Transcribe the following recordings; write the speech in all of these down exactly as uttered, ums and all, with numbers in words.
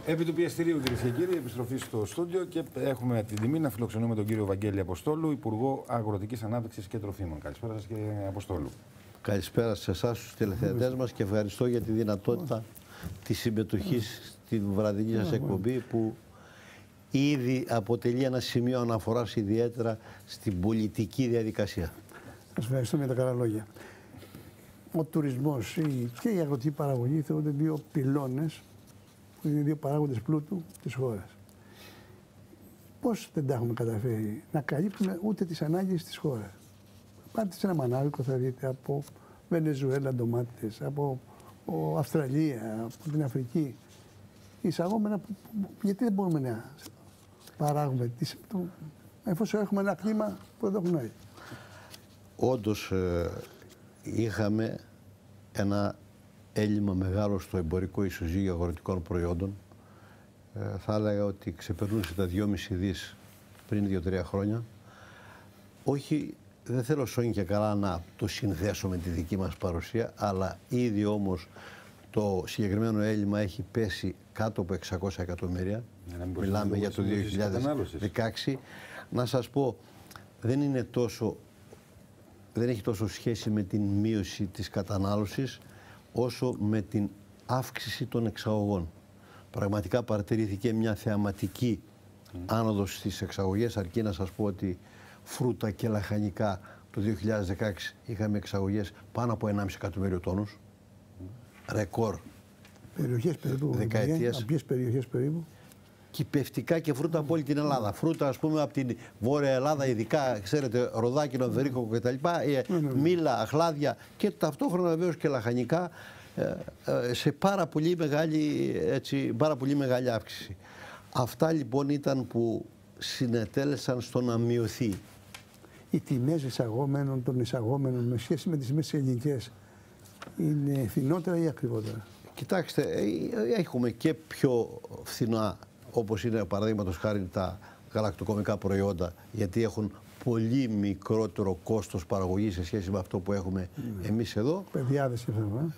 Επί του πιεστηρίου, κυρίες και κύριοι, επιστροφή στο στούντιο και έχουμε την τιμή να φιλοξενούμε τον κύριο Βαγγέλη Αποστόλου, Υπουργό Αγροτικής Ανάπτυξης και Τροφίμων. Καλησπέρα σας, κύριε Αποστόλου. Καλησπέρα σε εσάς, στους τηλεθεατές μας, και ευχαριστώ για τη δυνατότητα της συμμετοχής στην βραδινή σας εκπομπή, που ήδη αποτελεί ένα σημείο αναφοράς ιδιαίτερα στην πολιτική διαδικασία. Σας ευχαριστώ για τα καλά λόγια. Ο τουρισμός και η αγροτική παραγωγή θεωρούνται δύο πυλώνες, που είναι δύο παράγοντες πλούτου της χώρας. Πώς δεν τα έχουμε καταφέρει να καλύπτουμε ούτε τις ανάγκες της χώρας. Πάτε σε ένα μανάβικο, θα δείτε από Βενεζουέλα ντομάτες, από ο Αυστραλία, από την Αφρική. Εισαγόμενα, γιατί δεν μπορούμε να παράγουμε, τις, το, εφόσον έχουμε ένα κλίμα που δεν το έχουν όλοι. Όντως ε, είχαμε ένα έλλειμμα μεγάλο στο εμπορικό ισοζύγιο αγροτικών προϊόντων. Ε, θα έλεγα ότι ξεπερνούσε τα δυόμισι δις πριν δύο τρία χρόνια. Όχι, δεν θέλω σώνει και καλά να το συνδέσω με τη δική μας παρουσία, αλλά ήδη όμως το συγκεκριμένο έλλειμμα έχει πέσει κάτω από εξακόσια εκατομμύρια. Yeah, Μιλάμε για το δύο χιλιάδες δεκαέξι. Να σας πω, δεν είναι τόσο, δεν έχει τόσο σχέση με την μείωση της κατανάλωσης, όσο με την αύξηση των εξαγωγών. Πραγματικά παρατηρήθηκε μια θεαματική mm. άνοδος στις εξαγωγές, αρκεί να σας πω ότι φρούτα και λαχανικά το δύο χιλιάδες δεκαέξι είχαμε εξαγωγές πάνω από ενάμιση εκατομμύριο τόνους. Mm. Ρεκόρ. Περιοχές περίπου. Δεκαετίες. Από ποιες περιοχές περίπου? Κυπευτικά και φρούτα από όλη την Ελλάδα. Φρούτα, ας πούμε, από την Βόρεια Ελλάδα, ειδικά, ξέρετε, ροδάκινο, βερίκοκο κτλ. Μήλα, αχλάδια και ταυτόχρονα βεβαίως και λαχανικά σε πάρα πολύ μεγάλη, έτσι, πάρα πολύ μεγάλη αύξηση. Αυτά λοιπόν ήταν που συνετέλεσαν στο να μειωθεί. Οι τιμές εισαγόμενων των εισαγόμενων με σχέση με τις τιμές ελληνικές είναι φθηνότερα ή ακριβότερα? Κοιτάξτε, έχουμε και πιο φθηνά, όπως είναι παραδείγματος χάρη τα γαλακτοκομικά προϊόντα, γιατί έχουν πολύ μικρότερο κόστος παραγωγής σε σχέση με αυτό που έχουμε mm. εμείς εδώ. Παιδιάδες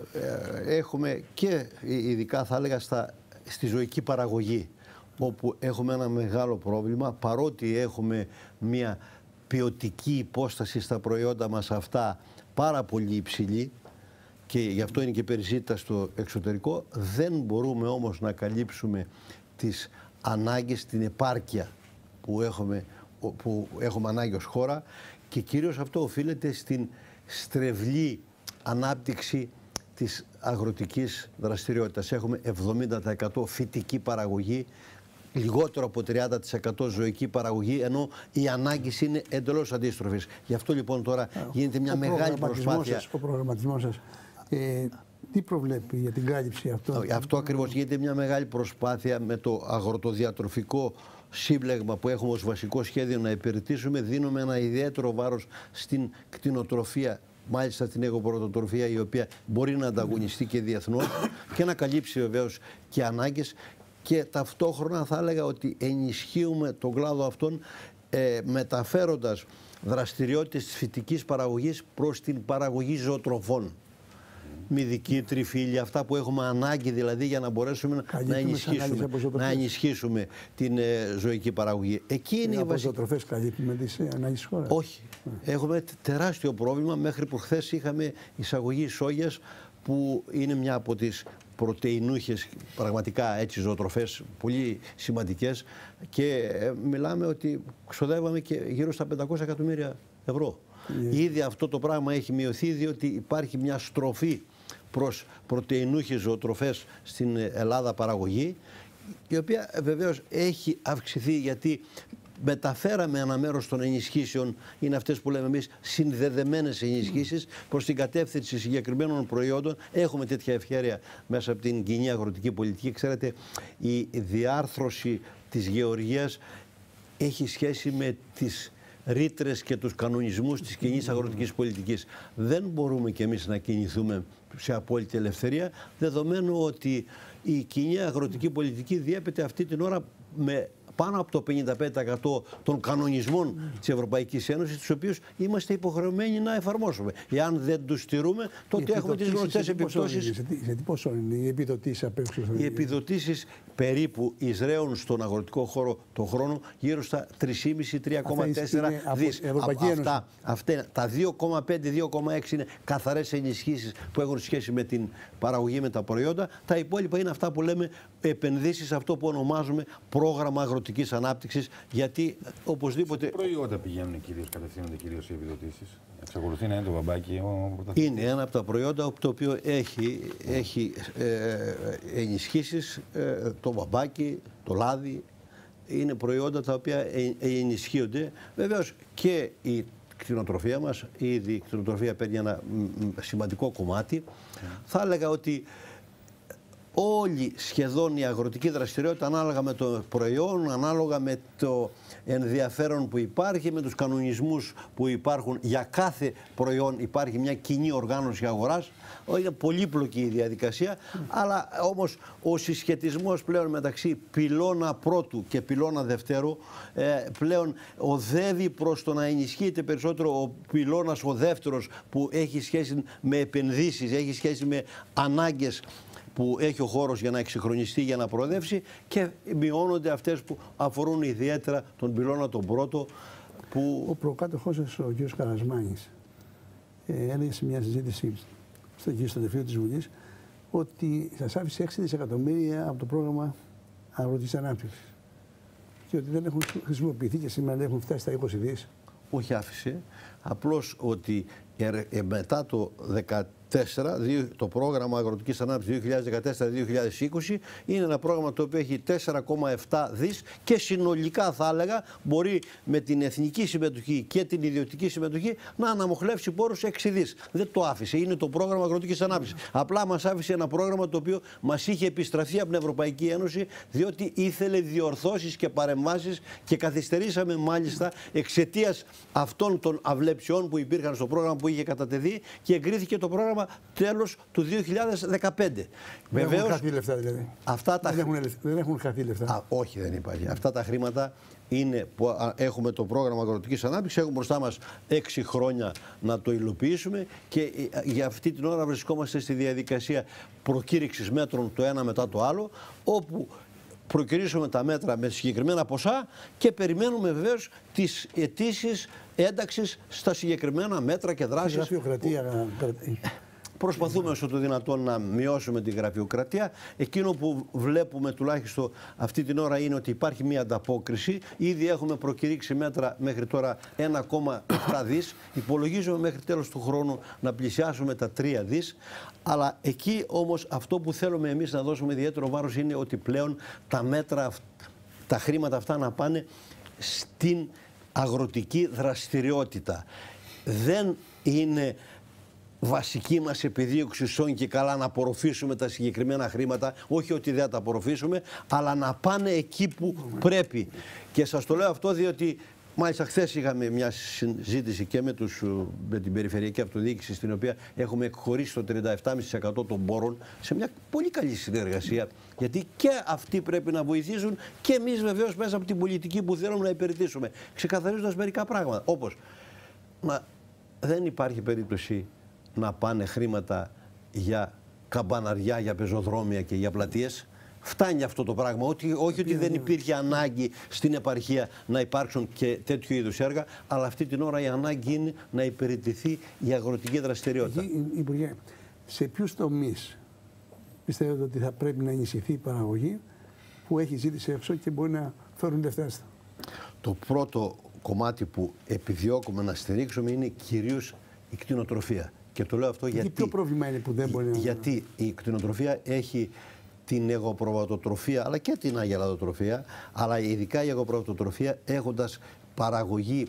ε. Έχουμε και ειδικά θα έλεγα στα, στη ζωική παραγωγή, όπου έχουμε ένα μεγάλο πρόβλημα, παρότι έχουμε μια ποιοτική υπόσταση στα προϊόντα μας αυτά πάρα πολύ υψηλή, και γι' αυτό είναι και περισσότερο στο εξωτερικό, δεν μπορούμε όμως να καλύψουμε τις ανάγκες, την επάρκεια που έχουμε, που έχουμε ανάγκη ως χώρα, και κυρίως αυτό οφείλεται στην στρεβλή ανάπτυξη της αγροτικής δραστηριότητας. Έχουμε εβδομήντα τοις εκατό φυτική παραγωγή, λιγότερο από τριάντα τοις εκατό ζωική παραγωγή, ενώ οι ανάγκες είναι εντελώς αντίστροφες. Γι' αυτό λοιπόν τώρα γίνεται μια ο μεγάλη προσπάθεια. Σας, ο προγραμματισμός σας ε, τι προβλέπει για την κάλυψη αυτών? Αυτό ακριβώς, γίνεται μια μεγάλη προσπάθεια με το αγροτοδιατροφικό σύμπλεγμα που έχουμε ως βασικό σχέδιο να υπηρετήσουμε. Δίνουμε ένα ιδιαίτερο βάρος στην κτηνοτροφία, μάλιστα στην εγωπρωτοτροφία, η οποία μπορεί να ανταγωνιστεί και διεθνώς και να καλύψει βεβαίως και ανάγκες, και ταυτόχρονα θα έλεγα ότι ενισχύουμε τον κλάδο αυτόν ε, μεταφέροντας δραστηριότητες της φυτικής παραγωγής προς την παραγωγή ζωοτροφών. Μυδική, τριφύλια, αυτά που έχουμε ανάγκη δηλαδή για να μπορέσουμε να ενισχύσουμε, να ενισχύσουμε την ε, ζωική παραγωγή. Εκεί είναι οι βασικές ζωοτροφές. Καλύπτουμε τις ανάγκες της χώρας? Όχι. Mm. Έχουμε τεράστιο πρόβλημα. Μέχρι που χθες είχαμε εισαγωγή σόγιας, που είναι μια από τις πρωτεϊνούχες πραγματικά έτσι ζωοτροφές πολύ σημαντικές, και ε, μιλάμε ότι ξοδεύαμε και γύρω στα πεντακόσια εκατομμύρια ευρώ. Yeah. Ήδη αυτό το πράγμα έχει μειωθεί, διότι υπάρχει μια στροφή προς πρωτεϊνούχες ζωοτροφές στην Ελλάδα παραγωγή, η οποία βεβαίως έχει αυξηθεί, γιατί μεταφέραμε ένα μέρος των ενισχύσεων, είναι αυτές που λέμε εμείς συνδεδεμένες ενισχύσεις, προς την κατεύθυνση συγκεκριμένων προϊόντων. Έχουμε τέτοια ευκαιρία μέσα από την κοινή αγροτική πολιτική. Ξέρετε, η διάρθρωση της γεωργίας έχει σχέση με τις ρήτρες και τους κανονισμούς της κοινής αγροτικής πολιτικής. Δεν μπορούμε κι εμείς να κινηθούμε σε απόλυτη ελευθερία, δεδομένου ότι η κοινή αγροτική πολιτική διέπεται αυτή την ώρα με πάνω από το πενήντα πέντε τοις εκατό των κανονισμών mm. της Ευρωπαϊκής Ένωσης, τους οποίους είμαστε υποχρεωμένοι να εφαρμόσουμε. Εάν δεν τους στηρούμε, τότε έχουμε τις γνωστές επιπτώσεις. Σε τι πόσο είναι οι επιδοτήσεις απ' έξω? Οι επιδοτήσεις περίπου εισραίουν στον αγροτικό χώρο το χρόνο γύρω στα τρία κόμμα πέντε με τρία κόμμα τέσσερα δις. Αυτά, αυτά, τα δύο κόμμα πέντε με δύο κόμμα έξι είναι καθαρές ενισχύσεις που έχουν σχέση με την παραγωγή, με τα προϊόντα. Τα υπόλοιπα είναι αυτά που λέμε επενδύσεις, αυτό που ονομάζουμε πρόγραμμα αγροτικής ανάπτυξης, γιατί οπωσδήποτε... Τι προϊόντα πηγαίνουν κυρίως, κατευθύνονται κυρίως οι επιδοτήσεις? Εξακολουθεί να είναι το βαμπάκι? Είναι ένα από τα προϊόντα το οποίο έχει, έχει ε, ενισχύσεις, ε, το βαμπάκι, το λάδι, είναι προϊόντα τα οποία ε, ε, ενισχύονται. Βεβαίως και η κτηνοτροφία μας, ήδη η κτηνοτροφία παίρνει ένα σημαντικό κομμάτι. Mm. Θα έλεγα ότι όλη σχεδόν η αγροτική δραστηριότητα, ανάλογα με το προϊόν, ανάλογα με το ενδιαφέρον που υπάρχει, με τους κανονισμούς που υπάρχουν για κάθε προϊόν, υπάρχει μια κοινή οργάνωση αγοράς. Είναι πολύπλοκη η διαδικασία, mm. αλλά όμως ο συσχετισμός πλέον μεταξύ πυλώνα πρώτου και πυλώνα δευτέρου ε, πλέον οδεύει προς το να ενισχύεται περισσότερο ο πυλώνας ο δεύτερος, που έχει σχέση με επενδύσεις, έχει σχέση με ανάγκες που έχει ο χώρος για να εξυγχρονιστεί, για να προοδεύσει, και μειώνονται αυτές που αφορούν ιδιαίτερα τον πυλώνα τον πρώτο. Που... Ο προκάτοχός σας, ο κ. Καρασμάνης, ε, έλεγε σε μια συζήτηση στο κ. Στατεφείο της Βουλής ότι σας άφησε έξι δισεκατομμύρια από το πρόγραμμα αγροτικής ανάπτυξης και ότι δεν έχουν χρησιμοποιηθεί και σήμερα δεν έχουν φτάσει στα είκοσι δις. Όχι άφησε, απλώς ότι ε, μετά το δεκατέσσερα, το πρόγραμμα αγροτικής ανάπτυξης δύο χιλιάδες δεκατέσσερα δύο χιλιάδες είκοσι είναι ένα πρόγραμμα το οποίο έχει τέσσερα κόμμα επτά δις και συνολικά θα έλεγα μπορεί με την εθνική συμμετοχή και την ιδιωτική συμμετοχή να αναμοχλεύσει πόρους έξι δις. Δεν το άφησε, είναι το πρόγραμμα αγροτικής ανάπτυξης. Απλά μας άφησε ένα πρόγραμμα το οποίο μας είχε επιστραφεί από την Ευρωπαϊκή Ένωση, διότι ήθελε διορθώσεις και παρεμβάσεις και καθυστερήσαμε μάλιστα εξαιτίας αυτών των αυλεψιών που υπήρχαν στο πρόγραμμα που είχε κατατεθεί και εγκρίθηκε το πρόγραμμα τέλος του δύο χιλιάδες δεκαπέντε. Δεν Βεβαίως, έχουν χαθεί λεφτά δηλαδή. Αυτά τα... δεν, έχουν, δεν έχουν χαθεί λεφτά. Α, όχι, δεν υπάρχει. Αυτά τα χρήματα είναι που έχουμε το πρόγραμμα αγροτικής ανάπτυξης, έχουμε μπροστά μας έξι χρόνια να το υλοποιήσουμε και για αυτή την ώρα βρισκόμαστε στη διαδικασία προκήρυξης μέτρων το ένα μετά το άλλο, όπου προκυρήσουμε τα μέτρα με συγκεκριμένα ποσά και περιμένουμε βεβαίως τις αιτήσεις ένταξης στα συγκεκριμένα μέτρα και δράσεις. Η γραφειοκρατία. Προσπαθούμε όσο το δυνατόν να μειώσουμε τη γραφειοκρατία. Εκείνο που βλέπουμε τουλάχιστον αυτή την ώρα είναι ότι υπάρχει μια ανταπόκριση. Ήδη έχουμε προκηρύξει μέτρα μέχρι τώρα ένα κόμμα επτά δις. Υπολογίζουμε μέχρι τέλος του χρόνου να πλησιάσουμε τα τρία δις. Αλλά εκεί όμως αυτό που θέλουμε εμείς να δώσουμε ιδιαίτερο βάρος είναι ότι πλέον τα μέτρα, τα χρήματα αυτά να πάνε στην αγροτική δραστηριότητα. Δεν είναι βασική μας επιδίωξη σόν και καλά να απορροφήσουμε τα συγκεκριμένα χρήματα, όχι ότι δεν τα απορροφήσουμε, αλλά να πάνε εκεί που πρέπει. Και σας το λέω αυτό διότι μάλιστα χθες είχαμε μια συζήτηση και με, τους, με την Περιφερειακή Αυτοδιοίκηση, στην οποία έχουμε εκχωρήσει το τριάντα επτά κόμμα πέντε τοις εκατό των πόρων σε μια πολύ καλή συνεργασία, γιατί και αυτοί πρέπει να βοηθήσουν και εμείς βεβαίως μέσα από την πολιτική που θέλουμε να υπηρετήσουμε, ξεκαθαρίζοντας μερικά πράγματα, όπως να, δεν υπάρχει περίπτωση να πάνε χρήματα για καμπαναριά, για πεζοδρόμια και για πλατείες. Φτάνει αυτό το πράγμα. Όχι, όχι ότι δεν υπήρχε ανάγκη στην επαρχία να υπάρξουν και τέτοιου είδους έργα, αλλά αυτή την ώρα η ανάγκη είναι να υπηρετηθεί η αγροτική δραστηριότητα. Υπουργέ, σε ποιους τομείς πιστεύετε ότι θα πρέπει να ενισχυθεί η παραγωγή που έχει ζήτηση έξω και μπορεί να φέρουν λεφτά? Το πρώτο κομμάτι που επιδιώκουμε να στηρίξουμε είναι κυρίως η κτηνοτροφία. Και το λέω αυτό γιατί. Ποιο πρόβλημα είναι που δεν μπορεί να. Γιατί η κτηνοτροφία έχει την εγωπροβατοτροφία αλλά και την αγελαδοτροφία, αλλά ειδικά η εγωπροβατοτροφία έχοντας παραγωγή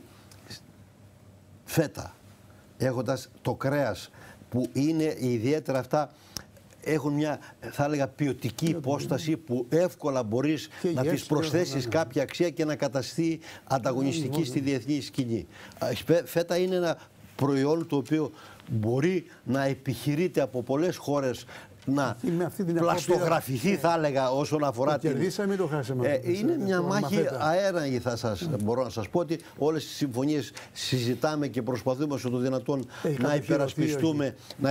φέτα, έχοντας το κρέας που είναι ιδιαίτερα αυτά, έχουν μια, θα έλεγα, ποιοτική υπόσταση που εύκολα μπορείς και να της προσθέσεις και κάποια αξία και να καταστεί ανταγωνιστική στη διεθνή σκηνή. Φέτα είναι ένα προϊόν το οποίο μπορεί να επιχειρείται από πολλές χώρες να αυτή την πλαστογραφηθεί, θα έλεγα, όσον αφορά το την... κερδίσαμε ή το χάσαμε. Ε, είναι μια μάχη αέραγη, θα σας, μπορώ να σας πω ότι όλες τις συμφωνίες συζητάμε και προσπαθούμε όσο το δυνατόν να υπερασπιστούμε, να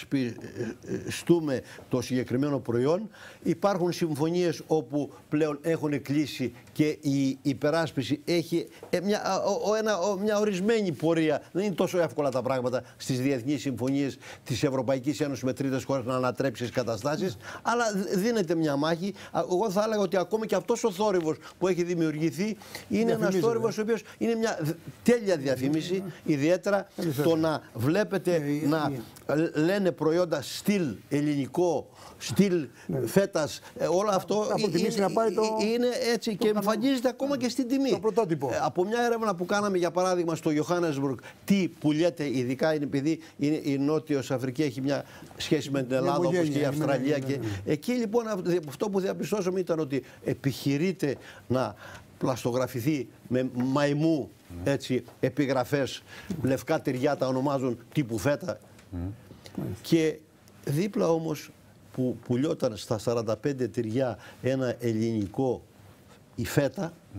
υπερασπιστούμε το συγκεκριμένο προϊόν. Υπάρχουν συμφωνίες όπου πλέον έχουν κλείσει και η υπεράσπιση έχει μια, ο, ένα, μια ορισμένη πορεία. Δεν είναι τόσο εύκολα τα πράγματα στις διεθνείς συμφωνίες της Ευρωπαϊκής Ένωσης με τρίτες χώρες να ανατρέψεις καταστάσεις, mm. αλλά δίνεται μια μάχη. Εγώ θα έλεγα ότι ακόμη και αυτός ο θόρυβος που έχει δημιουργηθεί είναι ένας θόρυβος ο οποίος είναι μια τέλεια διαφήμιση, mm. ιδιαίτερα mm. το να βλέπετε mm. να λένε προϊόντα στυλ ελληνικό, στυλ mm. φέτας, όλο αυτό είναι, να πάει το... είναι έτσι το και το εμφανίζεται ακόμα και στην τιμή. Το πρωτότυπο. Από μια έρευνα που κάναμε για παράδειγμα στο Johannesburg, τι πουλιέται, ειδικά είναι επειδή είναι η Νότιος Αφρική έχει μια σχέση με την Ελλάδα όπως και η Αυστραλία. Και εκεί λοιπόν αυτό που διαπιστώσαμε ήταν ότι επιχειρείται να πλαστογραφηθεί με μαϊμού έτσι, επιγραφές, λευκά τυριά τα ονομάζουν τύπου φέτα. Mm. Και δίπλα όμως που πουλιόταν στα σαράντα πέντε τυριά ένα ελληνικό η φέτα, mm.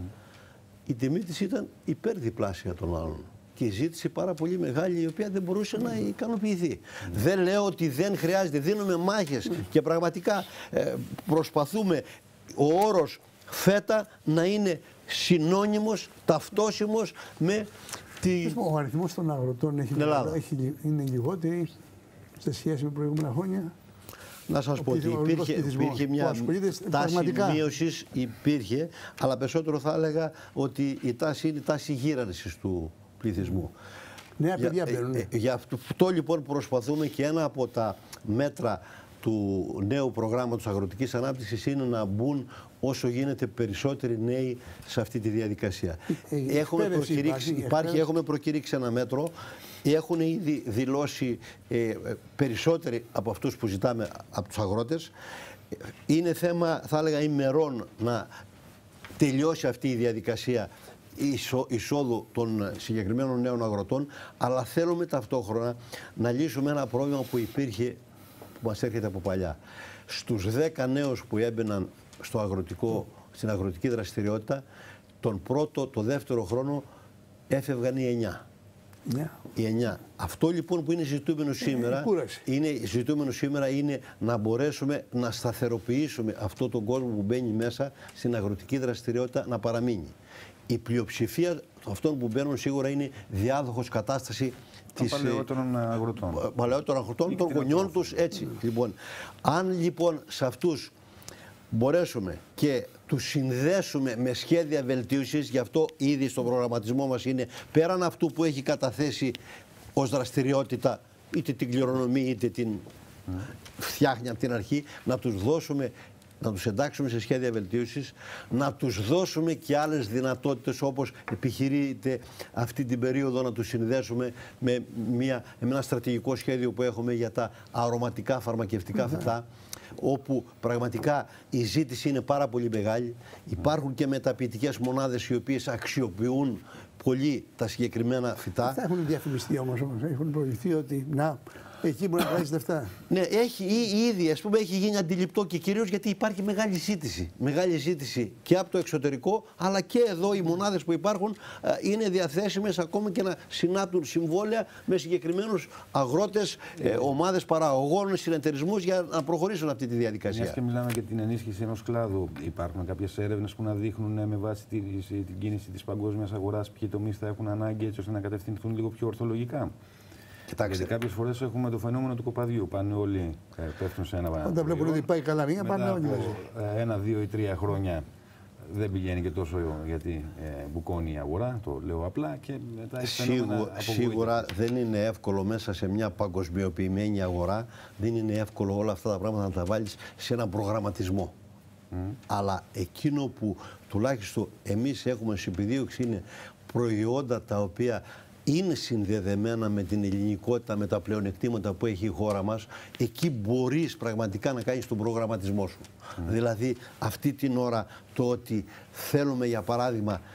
η τιμή της ήταν υπερδιπλάσια των άλλων. Και η ζήτηση πάρα πολύ μεγάλη, η οποία δεν μπορούσε mm. να ικανοποιηθεί. Mm. Δεν λέω ότι δεν χρειάζεται, δίνουμε μάχες mm. και πραγματικά ε, προσπαθούμε ο όρος φέτα να είναι συνώνυμος, ταυτόσιμος με τη... Ο αριθμός των αγροτών έχει, έχει, είναι λιγότερη σε σχέση με προηγούμενα χρόνια. Να σας πω ότι υπήρχε, υπήρχε μια τάση μείωσης, υπήρχε, αλλά περισσότερο θα έλεγα ότι η τάση είναι η τάση γύρανσης του πληθυσμού. Νέα παιδιά μπαίνουν. Για, για αυτό λοιπόν προσπαθούμε και ένα από τα μέτρα του νέου προγράμματος αγροτικής ανάπτυξης είναι να μπουν όσο γίνεται περισσότεροι νέοι σε αυτή τη διαδικασία. Ε, έχουμε προκηρύξει, υπάρχει, υπάρχει, έχουμε προκηρύξει ένα μέτρο. Έχουν ήδη δηλώσει ε, περισσότεροι από αυτούς που ζητάμε από τους αγρότες. Είναι θέμα, θα έλεγα, ημερών να τελειώσει αυτή η διαδικασία εισόδου των συγκεκριμένων νέων αγροτών, αλλά θέλουμε ταυτόχρονα να λύσουμε ένα πρόβλημα που υπήρχε, που μας έρχεται από παλιά. Στους δέκα νέους που έμπαιναν στο αγροτικό, στην αγροτική δραστηριότητα, τον πρώτο, το δεύτερο χρόνο έφευγαν οι εννιά. Yeah. Οι εννιά. Αυτό λοιπόν που είναι ζητούμενο σήμερα, yeah, είναι, ζητούμενο σήμερα είναι να μπορέσουμε να σταθεροποιήσουμε αυτόν τον κόσμο που μπαίνει μέσα στην αγροτική δραστηριότητα να παραμείνει. Η πλειοψηφία αυτών που μπαίνουν σίγουρα είναι διάδοχος κατάσταση των παλαιότερων αγροτών. Παλαιότερων αγροτών, των γονιών τους, έτσι. Λοιπόν, αν λοιπόν σε αυτούς μπορέσουμε και τους συνδέσουμε με σχέδια βελτίωσης, γι' αυτό ήδη στον προγραμματισμό μας είναι πέραν αυτού που έχει καταθέσει ως δραστηριότητα, είτε την κληρονομεί είτε την mm. φτιάχνει από την αρχή, να τους δώσουμε, να τους εντάξουμε σε σχέδια βελτίωσης, να τους δώσουμε και άλλες δυνατότητες όπως επιχειρείται αυτή την περίοδο να τους συνδέσουμε με, μια, με ένα στρατηγικό σχέδιο που έχουμε για τα αρωματικά φαρμακευτικά mm-hmm. φυτά, όπου πραγματικά η ζήτηση είναι πάρα πολύ μεγάλη. Υπάρχουν και μεταποιητικές μονάδες οι οποίες αξιοποιούν πολύ τα συγκεκριμένα φυτά. Αυτά έχουν διαφημιστεί όμως, έχουν προηγηθεί ότι να, εκεί μπορεί να βγάλεις λεφτά. Ναι, έχει ήδη, ας πούμε, έχει γίνει αντιληπτό και κυρίως γιατί υπάρχει μεγάλη ζήτηση. Μεγάλη ζήτηση και από το εξωτερικό, αλλά και εδώ οι μονάδες που υπάρχουν είναι διαθέσιμες ακόμα και να συνάπτουν συμβόλαια με συγκεκριμένους αγρότες, ε, ομάδες παραγωγών, συνεταιρισμούς για να προχωρήσουν αυτή τη διαδικασία. Μιας και μιλάμε για την ενίσχυση ενός κλάδου, υπάρχουν κάποιες έρευνες που να δείχνουν με βάση την, την κίνηση της παγκόσμιας αγοράς ποιοι τομείς θα έχουν ανάγκη έτσι ώστε να κατευθυνθούν λίγο πιο ορθολογικά. Κοιτάξτε. Γιατί κάποιες φορές έχουμε το φαινόμενο του κοπαδιού. Πάνε όλοι, πέφτουν σε ένα βάρο. Όταν βλέπουν ότι πάει καλά μία, πάνε όλοι. Ένα, δύο ή τρία χρόνια δεν πηγαίνει και τόσο γιατί ε, μπουκώνει η αγορά, το λέω απλά. Και μετά έχει Σίγου, σίγουρα δεν είναι εύκολο μέσα σε μια παγκοσμιοποιημένη αγορά, δεν είναι εύκολο όλα αυτά τα πράγματα να τα βάλεις σε έναν προγραμματισμό. Mm. Αλλά εκείνο που τουλάχιστον εμείς έχουμε σε επιδίωξη είναι προϊόντα τα οποία είναι συνδεδεμένα με την ελληνικότητα, με τα πλεονεκτήματα που έχει η χώρα μας, εκεί μπορείς πραγματικά να κάνεις τον προγραμματισμό σου. Mm. Δηλαδή αυτή την ώρα το ότι θέλουμε για παράδειγμα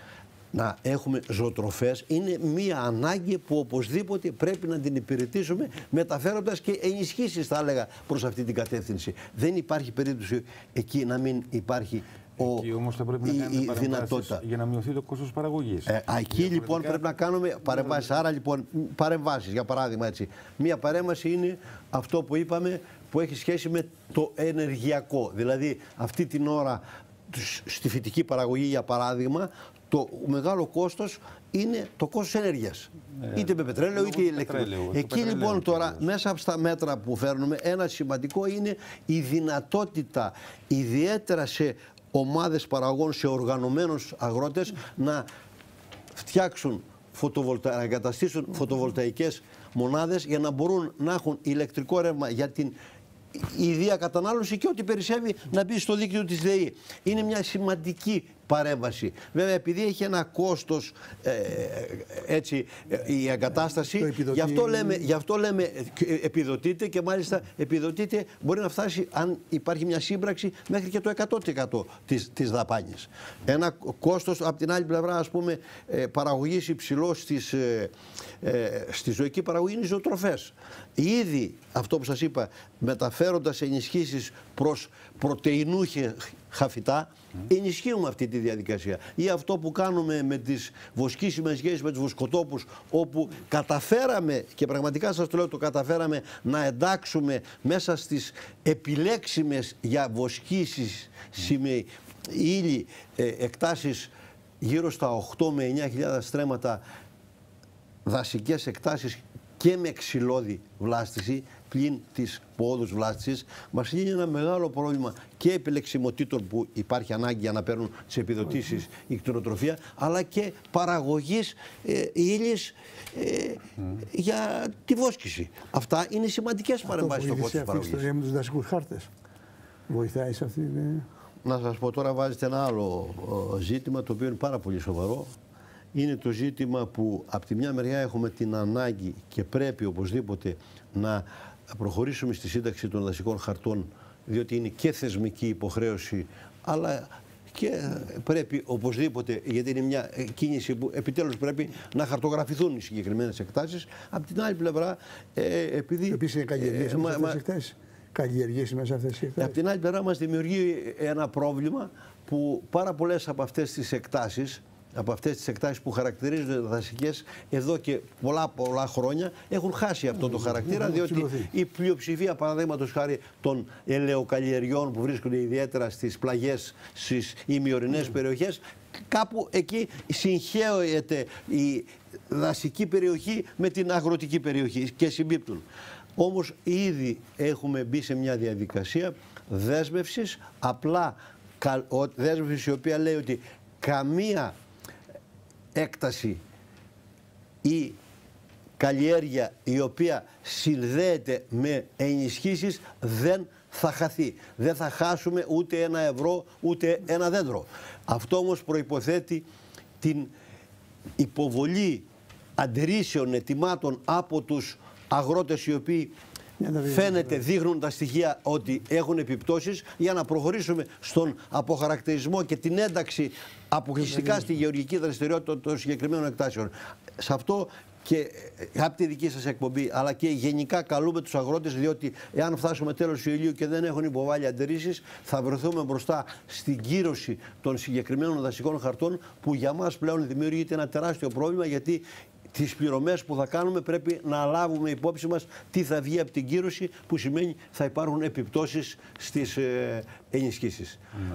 να έχουμε ζωοτροφές είναι μία ανάγκη που οπωσδήποτε πρέπει να την υπηρετήσουμε, μεταφέροντας και ενισχύσεις, θα έλεγα, προς αυτή την κατεύθυνση. Δεν υπάρχει περίπτωση εκεί να μην υπάρχει ο, εκεί όμως θα πρέπει η, να κάνουμε η δυνατότητα. Για να μειωθεί το κόστος παραγωγής. Ε, εκεί λοιπόν πρέπει να κάνουμε παρεμβάσεις. Άρα λοιπόν παρεμβάσεις, για παράδειγμα έτσι. Μία παρέμβαση είναι αυτό που είπαμε που έχει σχέση με το ενεργειακό. Δηλαδή αυτή την ώρα στη φυτική παραγωγή, για παράδειγμα, το μεγάλο κόστος είναι το κόστος ενέργειας. Ε, είτε με πετρέλαιο είτε ηλεκτρικό. Εκεί λοιπόν τώρα μέσα από τα μέτρα που φέρνουμε ένα σημαντικό είναι η δυνατότητα ιδιαίτερα σε ομάδες παραγωγών, σε οργανωμένους αγρότες να φτιάξουν φωτοβολτα... να εγκαταστήσουν φωτοβολταϊκές μονάδες για να μπορούν να έχουν ηλεκτρικό ρεύμα για την ιδία κατανάλωση και ό,τι περισσεύει να μπει στο δίκτυο της ΔΕΗ. Είναι μια σημαντική παρέμβαση. Βέβαια, επειδή έχει ένα κόστος ε, έτσι, η εγκατάσταση, γι' αυτό, λέμε, γι' αυτό λέμε επιδοτείται και μάλιστα επιδοτείται μπορεί να φτάσει, αν υπάρχει μια σύμπραξη, μέχρι και το εκατό τοις εκατό της, της δαπάνης. Ένα κόστος, από την άλλη πλευρά, ας πούμε, παραγωγής υψηλό στις, ε, ε, στη ζωική παραγωγή είναι οι ζωοτροφές. Ήδη, αυτό που σας είπα, μεταφέροντας ενισχύσεις προς πρωτεϊνούχα φυτά, mm. ενισχύουμε αυτή τη διαδικασία. Ή αυτό που κάνουμε με τις βοσκήσιμες γέες, με τους βοσκοτόπους, όπου καταφέραμε, και πραγματικά σας το λέω, το καταφέραμε να εντάξουμε μέσα στις επιλέξιμες για βοσκήσεις mm. ύλη ε, εκτάσεις γύρω στα οκτώ με εννιά χιλιάδες στρέμματα δασικές εκτάσεις και με ξυλώδη βλάστηση, πλην της πόδους βλάστησης, μας λύνει ένα μεγάλο πρόβλημα και επιλεξιμοτήτων που υπάρχει ανάγκη για να παίρνουν τις επιδοτήσεις η κτηνοτροφία, αλλά και παραγωγής ε, ύλης ε, mm. για τη βόσκηση. Αυτά είναι σημαντικές παρεμβάσεις στο κόστος της παραγωγής. Αυτό με τους δασικούς χάρτες βοηθάει σε αυτή την... Να σας πω τώρα, βάζετε ένα άλλο ζήτημα το οποίο είναι πάρα πολύ σοβαρό. Είναι το ζήτημα που από τη μια μεριά έχουμε την ανάγκη και πρέπει οπωσδήποτε να προχωρήσουμε στη σύνταξη των δασικών χαρτών, διότι είναι και θεσμική υποχρέωση, αλλά και πρέπει οπωσδήποτε, γιατί είναι μια κίνηση που επιτέλους πρέπει να χαρτογραφηθούν οι συγκεκριμένες εκτάσεις. Από την άλλη πλευρά, ε, επειδή... Επίσης είναι καλλιεργίες ε, μέσα αυτές τις εκτάσεις. Καλλιεργίες μέσα αυτές τις εκτάσεις. Από την άλλη πλευρά μας δημιουργεί ένα πρόβλημα που πάρα πολλές από αυτές τις εκτάσεις, από αυτές τις εκτάσεις που χαρακτηρίζονται δασικές εδώ και πολλά πολλά χρόνια έχουν χάσει αυτό το χαρακτήρα, διότι η πλειοψηφία, παραδείγματος χάρη, των ελαιοκαλλιεργιών που βρίσκονται ιδιαίτερα στις πλαγιές, στις ημιορεινές περιοχές, κάπου εκεί συγχέεται η δασική περιοχή με την αγροτική περιοχή και συμπίπτουν. Όμως ήδη έχουμε μπει σε μια διαδικασία δέσμευσης, απλά δέσμευση η οποία λέει ότι καμία έκταση ή καλλιέργεια η οποία συνδέεται με ενισχύσεις δεν θα χαθεί. Δεν θα χάσουμε ούτε ένα ευρώ ούτε ένα δέντρο. Αυτό όμως προϋποθέτει την υποβολή αντιρρήσεων, ετοιμάτων από τους αγρότες οι οποίοι φαίνεται, δείχνουν τα στοιχεία ότι έχουν επιπτώσεις, για να προχωρήσουμε στον αποχαρακτηρισμό και την ένταξη αποκλειστικά στη γεωργική δραστηριότητα των συγκεκριμένων εκτάσεων. Σε αυτό και από τη δική σας εκπομπή, αλλά και γενικά καλούμε τους αγρότες, διότι εάν φτάσουμε τέλος Ιουλίου και δεν έχουν υποβάλει αντιρρήσεις, θα βρεθούμε μπροστά στην κύρωση των συγκεκριμένων δασικών χαρτών, που για μας πλέον δημιουργείται ένα τεράστιο πρόβλημα, γιατί τις πληρωμές που θα κάνουμε πρέπει να λάβουμε υπόψη μας τι θα βγει από την κύρωση, που σημαίνει θα υπάρχουν επιπτώσεις στις ε, ενισχύσεις.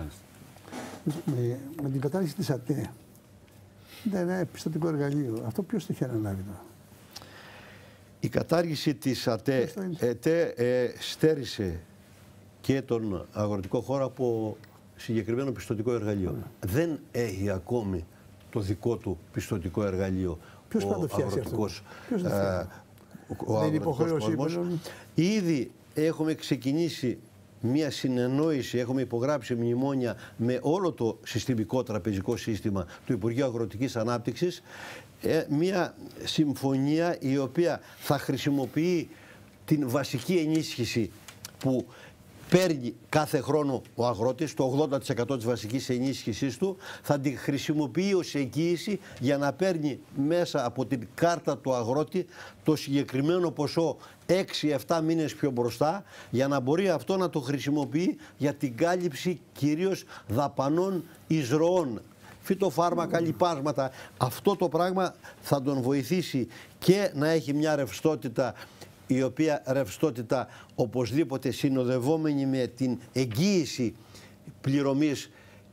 Με, με την κατάργηση της ΑΤΕ, ήταν ένα πιστωτικό εργαλείο. Αυτό ποιος το είχε αναλάβει τώρα? Η κατάργηση της ΑΤΕ, ΕΤΕ, ε, στέρισε και τον αγροτικό χώρο από συγκεκριμένο πιστωτικό εργαλείο. Mm. Δεν έχει ακόμη το δικό του πιστωτικό εργαλείο. Ποιος θα το φτιάξει αυτό? Ποιος θα φτιάξει? Ο αγροτικός κόσμος. Ήδη έχουμε ξεκινήσει μια συνεννόηση, έχουμε υπογράψει μνημόνια με όλο το συστημικό τραπεζικό σύστημα του Υπουργείου Αγροτικής Ανάπτυξης, μια συμφωνία η οποία θα χρησιμοποιεί την βασική ενίσχυση που παίρνει κάθε χρόνο ο αγρότης, το ογδόντα τοις εκατό της βασικής ενίσχυσής του, θα τη χρησιμοποιεί ως εγγύηση για να παίρνει μέσα από την κάρτα του αγρότη το συγκεκριμένο ποσό έξι εφτά μήνες πιο μπροστά, για να μπορεί αυτό να το χρησιμοποιεί για την κάλυψη κυρίως δαπανών εισρωών. Φυτοφάρμακα, λιπάσματα. Αυτό το πράγμα θα τον βοηθήσει και να έχει μια ρευστότητα, η οποία ρευστότητα οπωσδήποτε συνοδευόμενη με την εγγύηση πληρωμής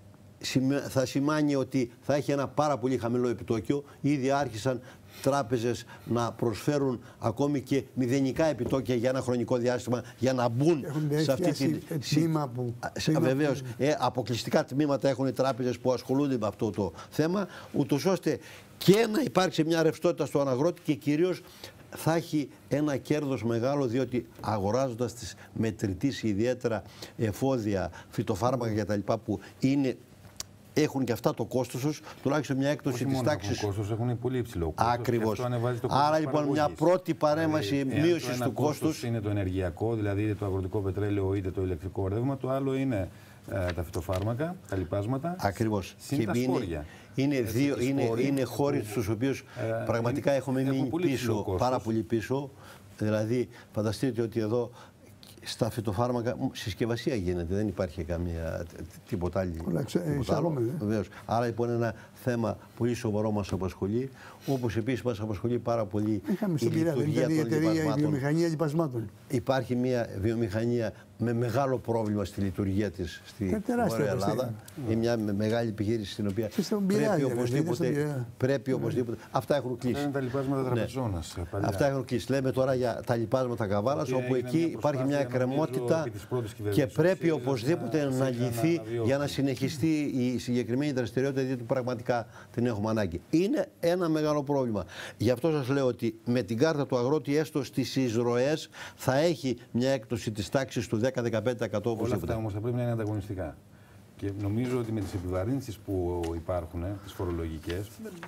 θα σημαίνει ότι θα έχει ένα πάρα πολύ χαμηλό επιτόκιο. Ήδη άρχισαν τράπεζες να προσφέρουν ακόμη και μηδενικά επιτόκια για ένα χρονικό διάστημα για να μπουν σε αυτή την... Τμήμα που... Βεβαίως, ε, αποκλειστικά τμήματα έχουν οι τράπεζες που ασχολούνται με αυτό το θέμα, ούτως ώστε και να υπάρξει μια ρευστότητα στον αγρότη και κυρίως θα έχει ένα κέρδος μεγάλο, διότι αγοράζοντας τις μετρητής ιδιαίτερα εφόδια, φυτοφάρμακα κτλ. Που είναι, έχουν και αυτά το κόστος τους, τουλάχιστον μια έκπτωση της τάξης. Έχουν κόστος, έχουν πολύ υψηλό κόστος. Ακριβώς. Άρα λοιπόν μια πρώτη παρέμβαση δηλαδή, μείωσης του κόστους. Είναι το ενεργειακό, δηλαδή είτε το αγροτικό πετρέλαιο είτε το ηλεκτρικό ρεύμα. Το άλλο είναι ε, τα φυτοφάρμακα, τα λιπάσματα. Ακριβώς. Και τα σπόρια. Είναι, δύο, είναι, είναι χώροι στους οποίους ε, πραγματικά είναι, έχουμε μείνει πίσω, πάρα πολύ πίσω. Δηλαδή, φανταστείτε ότι εδώ στα φυτοφάρμακα συσκευασία γίνεται, δεν υπάρχει καμία τίποτα άλλο. Βεβαίως. Άρα λοιπόν είναι ένα θέμα πολύ σοβαρό μας απασχολεί, όπως επίσης μας απασχολεί πάρα πολύ Είχαμε η λειτουργία των λιπασμάτων. Η βιομηχανία λιπασμάτων. Υπάρχει μια βιομηχανία με μεγάλο πρόβλημα στη λειτουργία της στη Βόρεια Ελλάδα. Είναι μια μεγάλη επιχείρηση στην οποία πρέπει οπωσδήποτε, πρέπει οπωσδήποτε. Αυτά έχουν κλείσει. Είναι τα λιπάσματα τραπεζώνας. Αυτά έχουν κλείσει. Λέμε τώρα για τα λιπάσματα Καβάλας, όπου εκεί υπάρχει μια εκκρεμότητα και πρέπει οπωσδήποτε να λυθεί για να συνεχιστεί η συγκεκριμένη δραστηριότητα, διότι πραγματικά την έχουμε ανάγκη. Είναι ένα μεγάλο πρόβλημα. Γι' αυτό σας λέω ότι με την κάρτα του αγρότη, έστω στις εισρωές, θα έχει μια έκπτωση της τάξης του δέκα με δεκαπέντε τοις εκατό. Όλα αυτά όμως θα πρέπει να είναι ανταγωνιστικά. Και νομίζω ότι με τις επιβαρύνσεις που υπάρχουν, τις φορολογικές,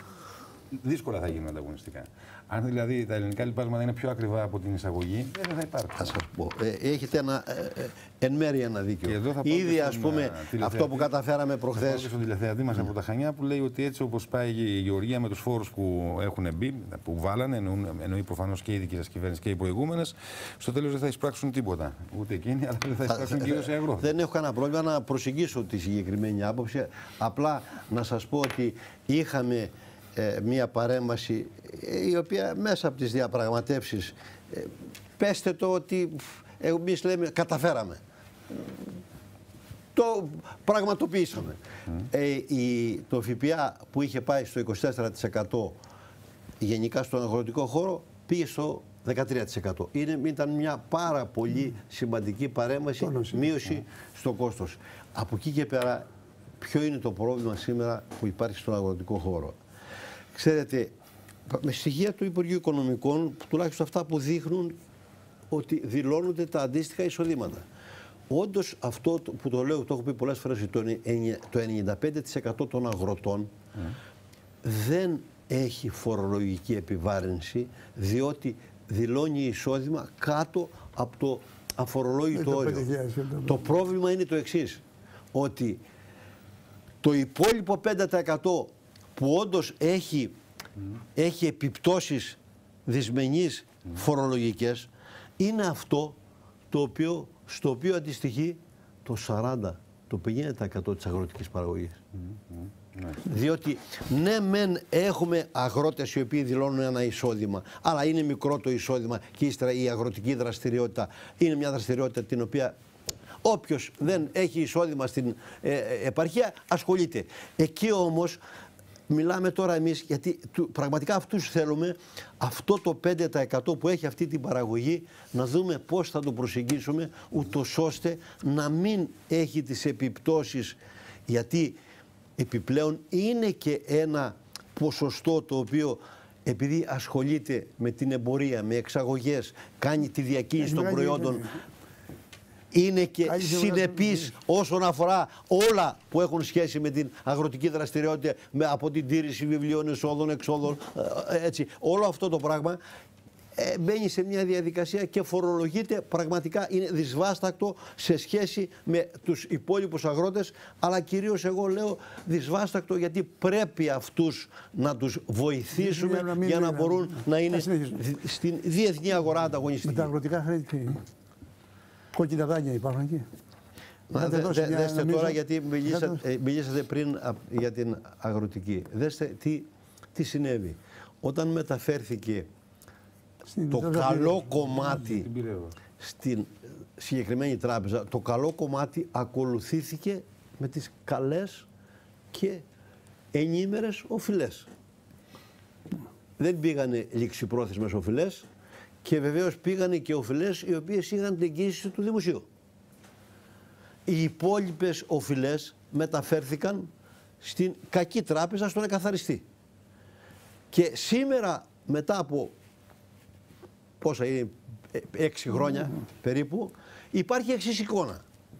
δύσκολα θα γίνουν ανταγωνιστικά. Αν δηλαδή τα ελληνικά λιπάσματα είναι πιο ακριβά από την εισαγωγή, δεν θα υπάρχουν. Θα σας πω. Ε, έχετε ένα, ε, ε, εν μέρει ένα δίκιο. Ήδη, ας πούμε, αυτό που καταφέραμε προχθές. Θα πάω στον τηλεθεατή μας mm. από τα Χανιά που λέει ότι έτσι όπως πάει η Γεωργία με τους φόρους που έχουν μπει, που βάλανε, εννοεί προφανώς και η δική σας κυβέρνηση και οι προηγούμενες, στο τέλος δεν θα εισπράξουν τίποτα. Ούτε εκείνοι, αλλά δεν θα εισπράξουν κυρίως οι αγρότες. Δεν έχω κανένα πρόβλημα να προσεγγίσω τη συγκεκριμένη άποψη. Απλά να σας πω ότι είχαμε Ε, μία παρέμβαση η οποία μέσα από τις διαπραγματεύσεις ε, πέστε το ότι εμείς λέμε καταφέραμε, το πραγματοποιήσαμε. Mm. Ε, η, το ΦΠΑ που είχε πάει στο είκοσι τέσσερα τοις εκατό γενικά στον αγροτικό χώρο πήγε στο δεκατρία τοις εκατό. Είναι, ήταν μια πάρα πολύ σημαντική παρέμβαση, μείωση mm. στο κόστος. Από εκεί και πέρα ποιο είναι το πρόβλημα σήμερα που υπάρχει στον αγροτικό χώρο? Ξέρετε, με στοιχεία του Υπουργείου Οικονομικών, τουλάχιστον αυτά που δείχνουν ότι δηλώνονται τα αντίστοιχα εισοδήματα. Όντως αυτό που το λέω, το έχω πει πολλές φορές, το ενενήντα πέντε τοις εκατό των αγροτών mm. δεν έχει φορολογική επιβάρυνση, διότι δηλώνει εισόδημα κάτω από το αφορολόγητο όριο. Το πρόβλημα είναι το εξής, ότι το υπόλοιπο πέντε τοις εκατό που όντως έχει, mm. έχει επιπτώσεις δυσμενείς mm. φορολογικές, είναι αυτό το οποίο, στο οποίο αντιστοιχεί το σαράντα, το πενήντα τοις εκατό της αγροτικής παραγωγής. Mm. Mm. Διότι ναι μεν έχουμε αγρότες οι οποίοι δηλώνουν ένα εισόδημα, αλλά είναι μικρό το εισόδημα και ύστερα η αγροτική δραστηριότητα είναι μια δραστηριότητα την οποία όποιος δεν έχει εισόδημα στην ε, επαρχία ασχολείται. Εκεί όμως μιλάμε τώρα εμείς, γιατί πραγματικά αυτούς θέλουμε, αυτό το πέντε τοις εκατό που έχει αυτή την παραγωγή, να δούμε πώς θα το προσεγγίσουμε, ούτως ώστε να μην έχει τις επιπτώσεις, γιατί επιπλέον είναι και ένα ποσοστό το οποίο, επειδή ασχολείται με την εμπορία, με εξαγωγές, κάνει τη διακίνηση των προϊόντων, είναι και συνεπής όσον αφορά όλα που έχουν σχέση με την αγροτική δραστηριότητα, με, από την τήρηση βιβλίων, εσόδων, εξόδων, έτσι. Όλο αυτό το πράγμα ε, μπαίνει σε μια διαδικασία και φορολογείται, πραγματικά είναι δυσβάστακτο σε σχέση με τους υπόλοιπους αγρότες, αλλά κυρίως εγώ λέω δυσβάστακτο γιατί πρέπει αυτούς να τους βοηθήσουμε να για να μπορούν να, να είναι στην διεθνή αγορά ανταγωνιστική. Με τα αγροτικά χρέη, κόκκινα δάνεια υπάρχουν εκεί. Να δε, δε, δέστε νομίζω, τώρα, γιατί μιλήσατε, ε, μιλήσατε πριν α, για την αγροτική. Δέστε τι, τι συνέβη. Όταν μεταφέρθηκε στην το καλό κομμάτι στην συγκεκριμένη τράπεζα, το καλό κομμάτι ακολουθήθηκε με τις καλές και ενήμερες οφειλές. Δεν πήγανε ληξιπρόθεσμες οφειλές και βεβαίως πήγανε και οφειλές οι οποίες είχαν την εγγύηση του δημοσίου. Οι υπόλοιπες οφειλές μεταφέρθηκαν στην κακή τράπεζα, στον εκαθαριστή. Και σήμερα, μετά από πόσα είναι, έξι χρόνια mm-hmm. περίπου, υπάρχει εξής εικόνα.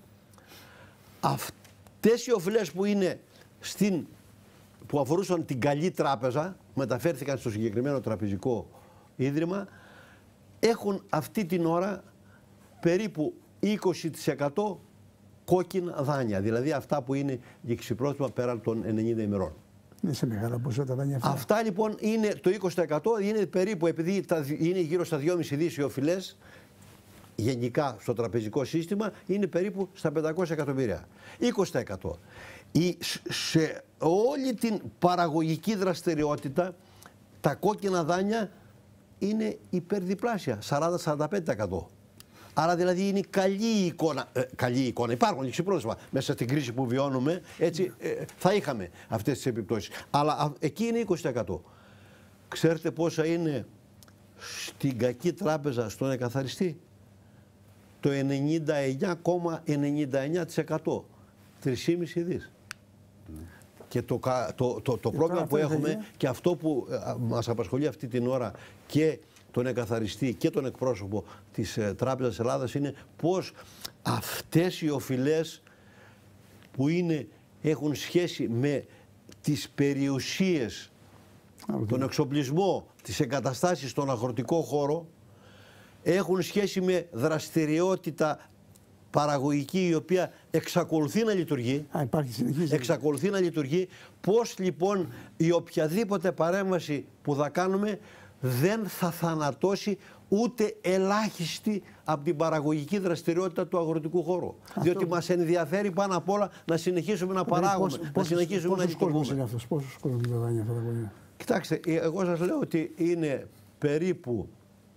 Αυτές οι οφειλές που είναι στην, που αφορούσαν την καλή τράπεζα, μεταφέρθηκαν στο συγκεκριμένο τραπεζικό ίδρυμα, έχουν αυτή την ώρα περίπου είκοσι τοις εκατό κόκκινα δάνεια, δηλαδή αυτά που είναι ληξιπρόθεσμα πέραν των ενενήντα ημερών. Δεν σε μεγάλα ποσά τα δάνεια αυτά. Αυτά λοιπόν είναι το είκοσι τοις εκατό, είναι περίπου, επειδή είναι γύρω στα δυόμισι δις οι οφειλές, γενικά στο τραπεζικό σύστημα, είναι περίπου στα πεντακόσια εκατομμύρια. είκοσι τοις εκατό. Η, σε όλη την παραγωγική δραστηριότητα, τα κόκκινα δάνεια είναι υπερδιπλάσια, σαράντα με σαράντα πέντε τοις εκατό. Άρα δηλαδή είναι καλή εικόνα. Ε, καλή εικόνα. Υπάρχουν ληξιπρόθεσμα μέσα στην κρίση που βιώνουμε. Έτσι ε, θα είχαμε αυτές τις επιπτώσεις. Αλλά α, εκεί είναι είκοσι τοις εκατό. Ξέρετε πόσα είναι στην κακή τράπεζα στον εκαθαριστή? Το ενενήντα εννιά κόμμα ενενήντα εννιά τοις εκατό. τρεις κόμμα πέντε δις. Mm. Και το, το, το, το πρόβλημα που έχουμε είναι... και αυτό που α, μας απασχολεί αυτή την ώρα και τον εκαθαριστή και τον εκπρόσωπο της ε, Τράπεζας Ελλάδας είναι πώς αυτές οι οφειλές που είναι, έχουν σχέση με τις περιουσίες, okay. τον εξοπλισμό, τις εγκαταστάσεις στον αγροτικό χώρο, έχουν σχέση με δραστηριότητα παραγωγική η οποία εξακολουθεί να λειτουργεί. Α, υπάρχει συνεχίζει. Εξακολουθεί να λειτουργεί. Πώς λοιπόν η οποιαδήποτε παρέμβαση που θα κάνουμε δεν θα θανατώσει ούτε ελάχιστη από την παραγωγική δραστηριότητα του αγροτικού χώρου. Αυτό... Διότι μας ενδιαφέρει πάνω απ' όλα να συνεχίσουμε να παράγουμε, πώς, να πώς, συνεχίσουμε πώς, να λειτουργούμε. Είναι αυτός, πόσους κόσμος είναι τα δάνεια αυτά τα γονιά? Κοιτάξτε, εγώ σας λέω ότι είναι περίπου